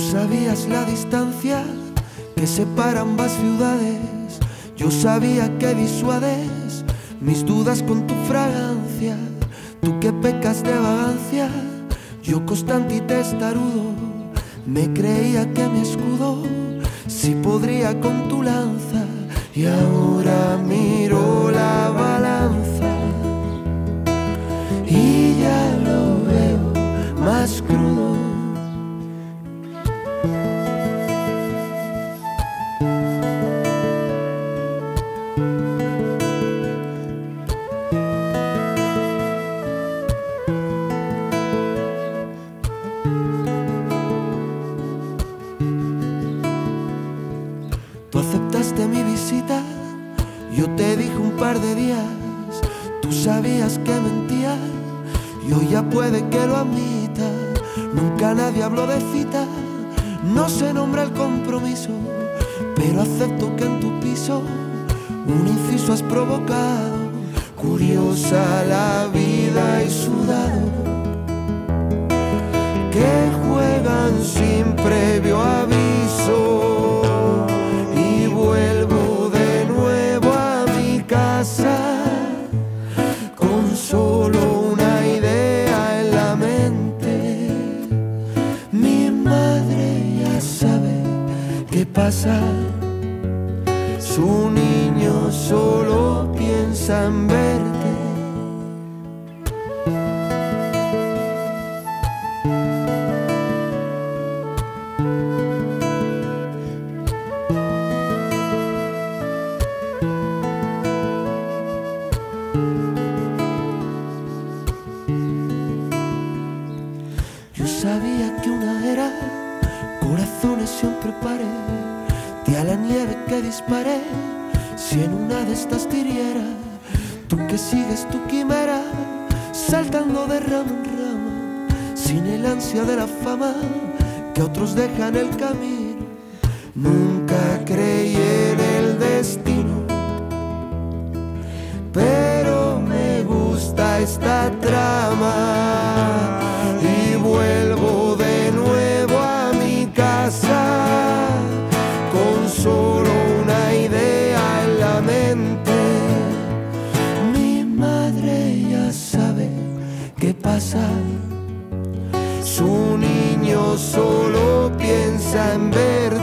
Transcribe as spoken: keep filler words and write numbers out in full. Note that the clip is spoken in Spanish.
sabías la distancia que separa ambas ciudades. Yo sabía que disuades mis dudas con tu fragancia. Tú que pecas de vagancia, yo constante y testarudo. Me creía que mi escudo sí podría con tu lanza. Y ahora miro la balanza y ya lo veo más crudo. Tú aceptaste mi visita, yo te dije un par de días. Tú sabías que mentía y hoy ya puede que lo admita. Nunca nadie habló de cita, no se nombra el compromiso, pero acepto que en tu piso un inciso has provocado. Curiosa la vida y sudado, que juegan sin previo aviso. Con solo una idea en la mente, mi madre ya sabe qué pasa. Su niño solo piensa en verte. Yo sabía que una era corazones siempre paré, di a la nieve que disparé, si en una de estas tiriera. Tú que sigues tu quimera, saltando de rama en rama, sin el ansia de la fama que otros dejan el camino. Nunca creí en el destino, pero me gusta esta trama. Y vuelvo de nuevo a mi casa, con solo una idea en la mente. Mi madre ya sabe qué pasa. Su niño solo piensa en ver